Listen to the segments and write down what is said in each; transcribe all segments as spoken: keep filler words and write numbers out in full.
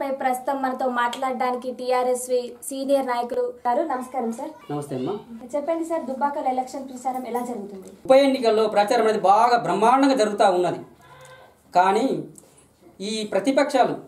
అంశంపై ప్రస్తుతం మనతో మాట్లాడడానికి టీఆర్ఎస్ సీనియర్ నాయకులు గారు. నమస్కారం సార్. నమస్తే అమ్మా. చెప్పండి సార్, దుబ్బాకలో ఎలక్షన్ ప్రచారం ఎలా జరుగుతుంది? ఉప ఎన్నికల్లో ప్రచారం అనేది బాగా బ్రహ్మాండంగా జరుగుతూ ఉన్నది. కానీ ఈ ప్రతిపక్షాలు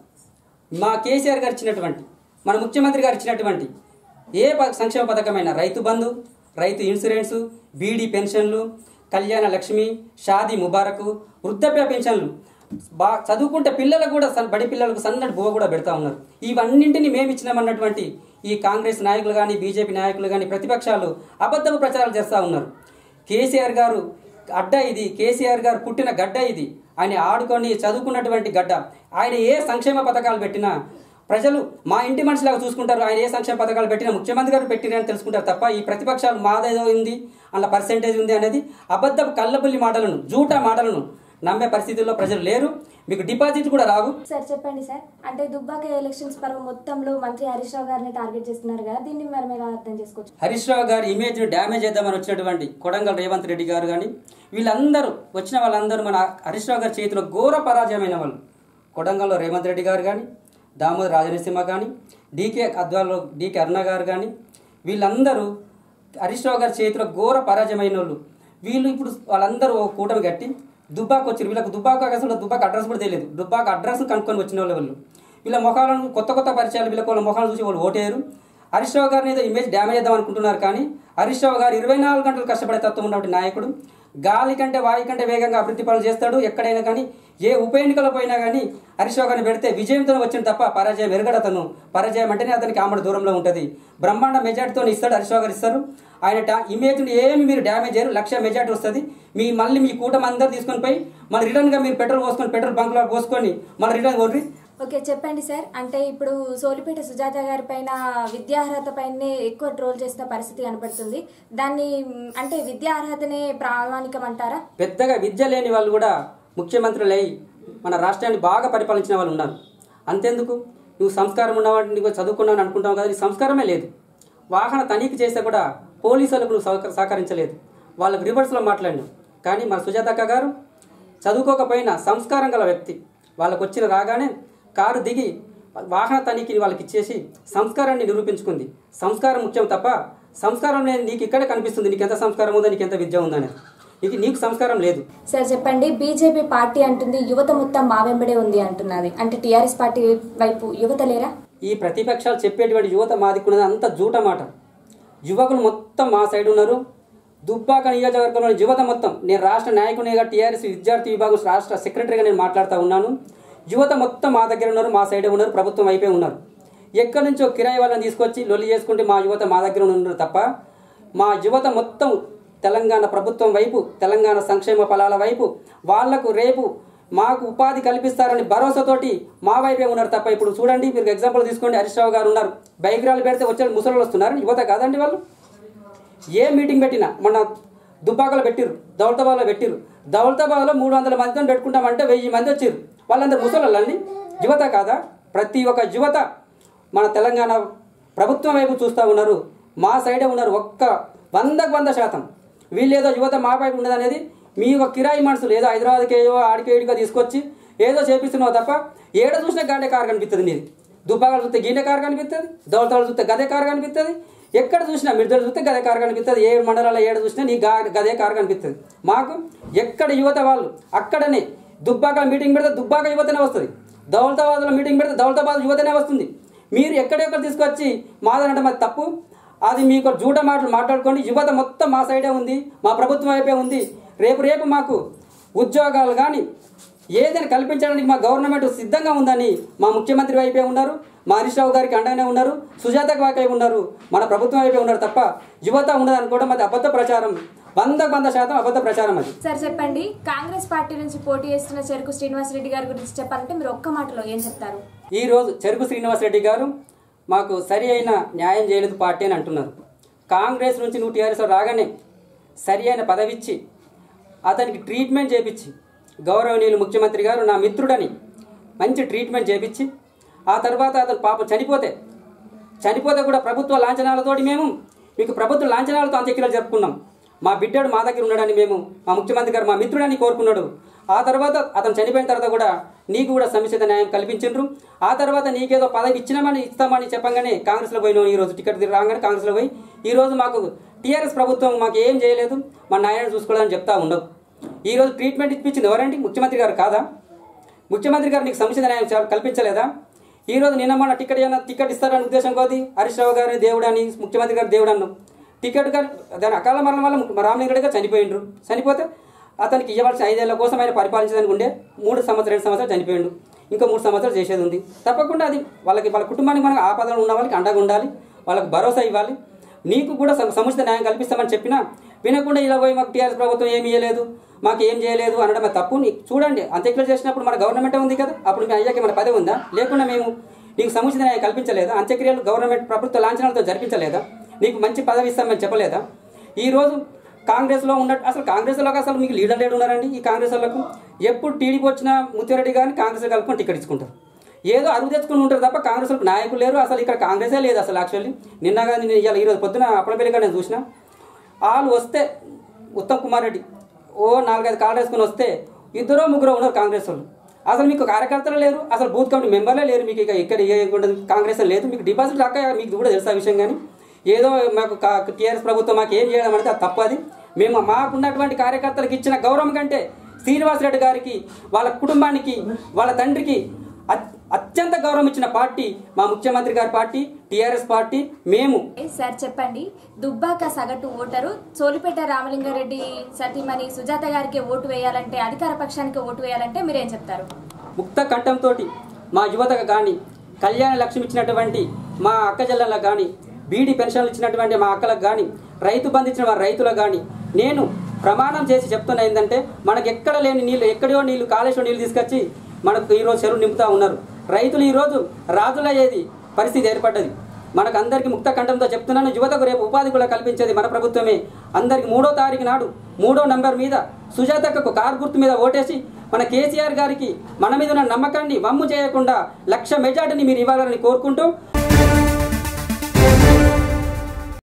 మా కేసీఆర్ గారు ఇచ్చినటువంటి, మన ముఖ్యమంత్రి గారు ఇచ్చినటువంటి ఏ సంక్షేమ పథకమైన రైతు బంధు, రైతు ఇన్సూరెన్సు, బీడీ పెన్షన్లు, కళ్యాణ లక్ష్మి, షాదీ ముబారకు, వృద్ధాప్య పెన్షన్లు, బా చదువుకుంటే పిల్లలకు కూడా బడి పిల్లలకు సన్నటి బువ్వ కూడా పెడతా ఉన్నారు. ఇవన్నింటినీ మేము ఇచ్చినామన్నటువంటి ఈ కాంగ్రెస్ నాయకులు కానీ బీజేపీ నాయకులు కానీ ప్రతిపక్షాలు అబద్ధపు ప్రచారాలు చేస్తూ ఉన్నారు. కేసీఆర్ గారు అడ్డ ఇది, కేసీఆర్ గారు పుట్టిన గడ్డ ఇది, ఆయన ఆడుకొని చదువుకున్నటువంటి గడ్డ. ఆయన ఏ సంక్షేమ పథకాలు పెట్టినా ప్రజలు మా ఇంటి మనిషిలాగా చూసుకుంటారు. ఆయన ఏ సంక్షేమ పథకాలు పెట్టినా ముఖ్యమంత్రి గారు పెట్టినని తెలుసుకుంటారు తప్ప ఈ ప్రతిపక్షాలు మాదేదో ఉంది, అందులో పర్సెంటేజ్ ఉంది అనేది అబద్ధపు కళ్ళబుల్లి మాటలను, జూటా మాటలను నమ్మే పరిస్థితుల్లో ప్రజలు లేరు. మీకు డిపాజిట్ కూడా రావు. సార్ చెప్పండి సార్, అంటే దుబ్బాక ఎలక్షన్స్ పర్వ మొత్తంలో మంత్రి హరీష్ రావు గారిని టార్గెట్ చేస్తున్నారు కదా, దీన్ని మనం ఎలా అర్థం చేసుకోవచ్చు? హరీష్ రావు గారి ఇమేజ్ ను డ్యామేజ్ చేద్దామని వచ్చినటువంటి కొడంగల్ రేవంత్ రెడ్డి గారు కానీ వీళ్ళందరూ వచ్చిన వాళ్ళందరూ మన హరీష్ రావు గారి చేతిలో ఘోర పరాజయమైన వాళ్ళు. కొడంగల్లో రేవంత్ రెడ్డి గారు కానీ, దామోదర్ రాజనరసింహ కానీ, డీకే అద్వాల్లో డీకే అరుణ గారు కానీ వీళ్ళందరూ హరీష్ రావు గారి చేతిలో ఘోర పరాజయమైన వాళ్ళు. వీళ్ళు ఇప్పుడు వాళ్ళందరూ కూటమి కట్టి దుబ్బాకు వచ్చారు. వీళ్ళకి దుబ్బాకు అసలు దుబ్బాకు అడ్రస్ కూడా తెలియదు. దుబ్బాకు అడ్రస్ కనుక్కొని వచ్చిన వాళ్ళు వాళ్ళు. వీళ్ళ ముఖాలను కొత్త కొత్త పరిచయాలు, వీళ్ళకి వాళ్ళ ముఖాలను చూసి వాళ్ళు ఓటేయరు. హరీష్ రావు గారిని ఏదో ఇమేజ్ డ్యామేజ్ చేద్దాం అనుకుంటున్నారు. కానీ హరీష్ రావు గారు ఇరవై నాలుగు గంటలు కష్టపడే తత్వం ఉన్నటువంటి నాయకుడు. గాలి కంటే వాయు కంటే వేగంగా అభివృద్ధి పనులు చేస్తాడు. ఎక్కడైనా కానీ ఏ ఉప ఎన్నికలో పోయినా కానీ హరీష్ రావు గారిని పెడితే విజయంతో వచ్చిన తప్ప పరాజయం ఎరగడు. అతను పరాజయం అంటేనే అతనికి ఆమడ దూరంలో ఉంటుంది. బ్రహ్మాండ మెజార్టీతో ఇస్తాడు, హరీష్ రావు గారు ఇస్తారు. ఆయన ఇమేజ్ని ఏమి మీరు డ్యామేజ్ చేయరు. లక్ష మెజార్టీ వస్తుంది. మీ మళ్ళీ మీ కూటమి అందరూ తీసుకొని పోయి మళ్ళీ రిటర్న్గా మీరు పెట్రోల్ పోసుకొని పెట్రోల్ బంక్లో పోసుకొని మళ్ళీ రిటర్న్ కొర్రి. ఓకే చెప్పండి సార్, అంటే ఇప్పుడు సోలిపేట సుజాత గారి పైన విద్యార్హత పైనే ఎక్కువ ట్రోల్ చేసిన పరిస్థితి కనపడుతుంది. దాన్ని అంటే విద్యార్హతనే ప్రామాణికం అంటారా? పెద్దగా విద్య లేని వాళ్ళు కూడా ముఖ్యమంత్రులు అయి మన రాష్ట్రాన్ని బాగా పరిపాలించిన వాళ్ళు ఉన్నారు. అంతెందుకు, నువ్వు సంస్కారం ఉన్నవాడిని, నువ్వు చదువుకున్నావు అనుకుంటావు కదా, నీ సంస్కారమే లేదు. వాహన తనిఖీ చేస్తే కూడా పోలీసులకు నువ్వు సహకరించలేదు, వాళ్ళకు రివర్స్లో మాట్లాడినావు. కానీ మన సుజాతక్క గారు చదువుకోకపోయినా సంస్కారం గల వ్యక్తి. వాళ్ళకు వచ్చిన రాగానే కారు దిగి వాహన తనిఖీని వాళ్ళకి ఇచ్చేసి సంస్కారాన్ని నిరూపించుకుంది. సంస్కారం ముఖ్యం తప్ప సంస్కారం నేను నీకు ఇక్కడే కనిపిస్తుంది, నీకు ఎంత సంస్కారం ఉందో, నీకు ఎంత విద్య ఉందనేది. నీకు నీకు సంస్కారం లేదు. సార్ చెప్పండి, బీజేపీ పార్టీ అంటుంది యువత మొత్తం మా వెంబడే ఉంది అంటున్నది, అంటే టీఆర్ఎస్ పార్టీ వైపు యువత లేరా? ఈ ప్రతిపక్షాలు చెప్పేటువంటి యువత మాదికున్నది అంత జూట మాట. యువకులు మొత్తం మా సైడ్ ఉన్నారు. దుబ్బాక నియోజకవర్గంలోని యువత మొత్తం, నేను రాష్ట్ర నాయకునిగా టీఆర్ఎస్ విద్యార్థి విభాగం రాష్ట్ర సెక్రటరీగా నేను మాట్లాడుతూ ఉన్నాను. యువత మొత్తం మా దగ్గర ఉన్నారు, మా సైడే ఉన్నారు, ప్రభుత్వం వైపే ఉన్నారు. ఎక్కడి నుంచో కిరాయి వాళ్ళని తీసుకొచ్చి లొల్లి చేసుకుంటే మా యువత మా దగ్గర ఉన్నారు తప్ప మా యువత మొత్తం తెలంగాణ ప్రభుత్వం వైపు, తెలంగాణ సంక్షేమ ఫలాల వైపు, వాళ్లకు రేపు మాకు ఉపాధి కల్పిస్తారని భరోసాతోటి మా వైపే ఉన్నారు తప్ప. ఇప్పుడు చూడండి, మీరు ఎగ్జాంపుల్ తీసుకోండి, హరీష్ రావు గారు ఉన్నారు. బైక్ ర్యాలీ పెడితే వచ్చే ముసలు వస్తున్నారు, యువత కాదండి వాళ్ళు. ఏ మీటింగ్ పెట్టినా, మొన్న దుబ్బాకలో పెట్టిరు, దౌలతాబాద్లో పెట్టిరు. దౌలతాబాద్లో మూడు వందల మందితో పెట్టుకుంటామంటే వెయ్యి మంది వచ్చారు. వాళ్ళందరూ ముసలండి, యువత కాదా? ప్రతి ఒక్క యువత మన తెలంగాణ ప్రభుత్వం వైపు చూస్తూ ఉన్నారు, మా సైడే ఉన్నారు. ఒక్క వందకు వంద శాతం వీళ్ళేదో యువత మా వైపు ఉండదు అనేది మీ ఒక కిరాయి మనుషులు ఏదో హైదరాబాద్కి ఏదో ఆడికి ఏడిగా తీసుకొచ్చి ఏదో చేపిస్తున్నావు తప్ప ఏడ చూసినా గాండే కారు కనిపిస్తుంది. నీది దుబ్బాకలు చూస్తే గీండే కారు కనిపిస్తుంది, దౌలతాలు చూస్తే గదే కారు కనిపిస్తుంది, ఎక్కడ చూసినా మిర్దలు చూస్తే గదే కారు కనిపిస్తుంది, ఏ మండలాల్లో ఏడ చూసినా నీ గా గదే కారు కనిపిస్తుంది. మాకు ఎక్కడ యువత వాళ్ళు అక్కడనే. దుబ్బాక మీటింగ్ పెడితే దుబ్బాక యువతనే వస్తుంది, దౌలతాబాద్లో మీటింగ్ పెడితే దౌలతాబాద్ యువతనే వస్తుంది. మీరు ఎక్కడెక్కడ తీసుకొచ్చి మాదంటే మాది తప్పు. అది మీకు జూట మాటలు మాట్లాడుకోండి. యువత మొత్తం మా సైడే ఉంది, మా ప్రభుత్వం వైపే ఉంది. రేపు రేపు మాకు ఉద్యోగాలు కానీ ఏదైనా కల్పించడానికి మా గవర్నమెంట్ సిద్ధంగా ఉందని మా ముఖ్యమంత్రి వైపే ఉన్నారు, మా హరీష్ రావు గారికి అండగానే ఉన్నారు, సుజాతకు వైపే ఉన్నారు, మన ప్రభుత్వం వైపే ఉన్నారు తప్ప యువత ఉండదనుకోవడం అది అబద్ధ ప్రచారం, వందకు వంద శాతం అబద్ధ ప్రచారం అది. సార్ చెప్పండి, కాంగ్రెస్ పార్టీ నుంచి పోటీ చేస్తున్న చెరుకు శ్రీనివాస్ రెడ్డి గారి గురించి చెప్పాలంటే మీరు ఒక్క మాటలో ఏం చెప్తారు? ఈ రోజు చెరుకు శ్రీనివాస్ రెడ్డి గారు మాకు సరి అయిన న్యాయం చేయలేదు పార్టీ అని అంటున్నారు. కాంగ్రెస్ నుంచి నువ్వు టీఆర్ఎస్ రాగానే సరి అయిన పదవిచ్చి అతనికి ట్రీట్మెంట్ చేయించి, గౌరవనీయులు ముఖ్యమంత్రి గారు నా మిత్రుడని మంచి ట్రీట్మెంట్ చేయించి, ఆ తర్వాత అతను పాపం చనిపోతే చనిపోతే కూడా ప్రభుత్వ లాంఛనాలతోటి మేము మీకు ప్రభుత్వ లాంఛనాలతో అంత్యక్రియలు జరుపుకున్నాం. మా బిడ్డడు మా దగ్గర ఉన్నాడని మేము, మా ముఖ్యమంత్రి గారు మా మిత్రుడని కోరుకున్నాడు. ఆ తర్వాత అతను చనిపోయిన తర్వాత కూడా నీకు కూడా సముచిత న్యాయం కల్పించిండ్రు. ఆ తర్వాత నీకేదో పదవి ఇచ్చినామని ఇస్తామని చెప్పగానే కాంగ్రెస్లో పోయినావు. ఈరోజు టికెట్ రాగానే కాంగ్రెస్లో పోయి ఈరోజు మాకు టీఆర్ఎస్ ప్రభుత్వం మాకు ఏం చేయలేదు, మా నాయన చూసుకోవాలని చెప్తా ఉండవు. ఈరోజు ట్రీట్మెంట్ ఇప్పించింది ఎవరండి? ముఖ్యమంత్రి గారు కాదా? ముఖ్యమంత్రి గారు నీకు సముచిత న్యాయం కల్పించలేదా? ఈరోజు నిన్న మన టికెట్ ఏమైనా టికెట్ ఇస్తారని ఉద్దేశం కోది హరీష్ రావు గారిని దేవుడు అని, ముఖ్యమంత్రి గారు దేవుడు అన్నాం. టికెట్ గారు దాని అకాల మరణం వల్ల రామలింగరెడ్డి గారు చనిపోయిండ్రు. చనిపోతే అతనికి ఇవ్వాల్సిన ఐదేళ్ల కోసం ఆయన పరిపాలించడానికి ఉండే మూడు సంవత్సరాలు రెండు సంవత్సరాలు చనిపోయిండు. ఇంకా మూడు సంవత్సరాలు చేసేది ఉంది. తప్పకుండా అది వాళ్ళకి వాళ్ళ కుటుంబానికి మనకు ఆపదలు ఉన్న వాళ్ళకి అండగా ఉండాలి, వాళ్ళకి భరోసా ఇవ్వాలి. నీకు కూడా సముచిత న్యాయం కల్పిస్తామని చెప్పినా వినకుండా ఇలా పోయి మాకు టీఆర్ఎస్ ప్రభుత్వం ఏమీ ఇవ్వలేదు, మాకు ఏం చేయలేదు అనడమే తప్పు. నీకు చూడండి, అంత్యక్రియలు చేసినప్పుడు మన గవర్నమెంటే ఉంది కదా, అప్పుడు మీ అయ్యాకి మన పదవి ఉందా? లేకుండా మేము నీకు సముచిత న్యాయం కల్పించలేదా? అంత్యక్రియలు గవర్నమెంట్ ప్రభుత్వ లాంఛనాలతో జరిపించలేదా? నీకు మంచి పదవి ఇస్తామని చెప్పలేదా? ఈరోజు కాంగ్రెస్లో ఉన్నట్టు అసలు కాంగ్రెస్లో అసలు మీకు లీడర్ లేడు ఉన్నారండి. ఈ కాంగ్రెస్ వాళ్ళకు ఎప్పుడు టీడీపీ వచ్చినా ముత్యారెడ్డి గారిని కాంగ్రెస్ కలుపుకొని టికెట్ ఇచ్చుకుంటారు. ఏదో అరువు తెచ్చుకుని ఉంటారు తప్ప కాంగ్రెస్ వాళ్ళకి నాయకులు లేరు. అసలు ఇక్కడ కాంగ్రెసే లేదు అసలు. యాక్చువల్లీ నిన్న కానీ నేను ఇవాళ ఈరోజు పొద్దున అప్పలపల్లిగా నేను చూసిన వాళ్ళు వస్తే ఉత్తమ్ కుమార్ రెడ్డి ఓ నాలుగైదు కార్డు వేసుకొని వస్తే ఇద్దరో ముగ్గురు ఉన్నారు కాంగ్రెస్ వాళ్ళు. అసలు మీకు కార్యకర్తలు లేరు, అసలు బూత్ కమిటీ మెంబర్లే లేరు. మీకు ఇక ఇక్కడ ఇవ్వకుండా కాంగ్రెస్ లేదు. మీకు డిపాజిట్ రాక మీకు కూడా తెలుసు ఆ విషయం. కానీ ఏదో మాకు టీఆర్ఎస్ ప్రభుత్వం మాకు ఏం చేయడం అంటే అది తప్పది. మేము మాకున్నటువంటి కార్యకర్తలకు ఇచ్చిన గౌరవం కంటే శ్రీనివాసరెడ్డి గారికి, వాళ్ళ కుటుంబానికి, వాళ్ళ తండ్రికి అత్యంత గౌరవం ఇచ్చిన పార్టీ మా ముఖ్యమంత్రి గారి పార్టీ, టీఆర్ఎస్ పార్టీ. మేము సార్ చెప్పండి, దుబ్బాక సగటు ఓటరు సోలిపేట రామలింగారెడ్డి సతీమణి సుజాత గారికి ఓటు వేయాలంటే, అధికార పక్షానికి ఓటు వేయాలంటే మీరేం చెప్తారు? ముక్త కంఠంతో మా యువతకు కానీ, కళ్యాణ లక్ష్మి ఇచ్చినటువంటి మా అక్కజల్లకు కానీ, బీడీ పెన్షన్లు ఇచ్చినటువంటి మా అక్కలకు కానీ, రైతు బంధు ఇచ్చిన వారి రైతులకు కానీ నేను ప్రమాణం చేసి చెప్తున్నా ఏంటంటే, మనకు ఎక్కడ లేని నీళ్ళు, ఎక్కడో నీళ్ళు, కాళేశ్వరం నీళ్ళు తీసుకొచ్చి మనకు ఈరోజు చెరువు నింపుతూ ఉన్నారు. రైతులు ఈరోజు రాజులయ్యేది పరిస్థితి ఏర్పడ్డది. మనకు అందరికీ ముక్త కంఠంతో చెప్తున్నాను, యువతకు రేపు ఉపాధి కూడా కల్పించేది మన ప్రభుత్వమే. అందరికి మూడో తారీఖు నాడు మూడో నంబర్ మీద సుజాతకు కారు గుర్తు మీద ఓటేసి మన కేసీఆర్ గారికి మన మీద ఉన్న నమ్మకాన్ని వమ్ము చేయకుండా లక్ష మెజార్టీని మీరు ఇవ్వాలని కోరుకుంటూ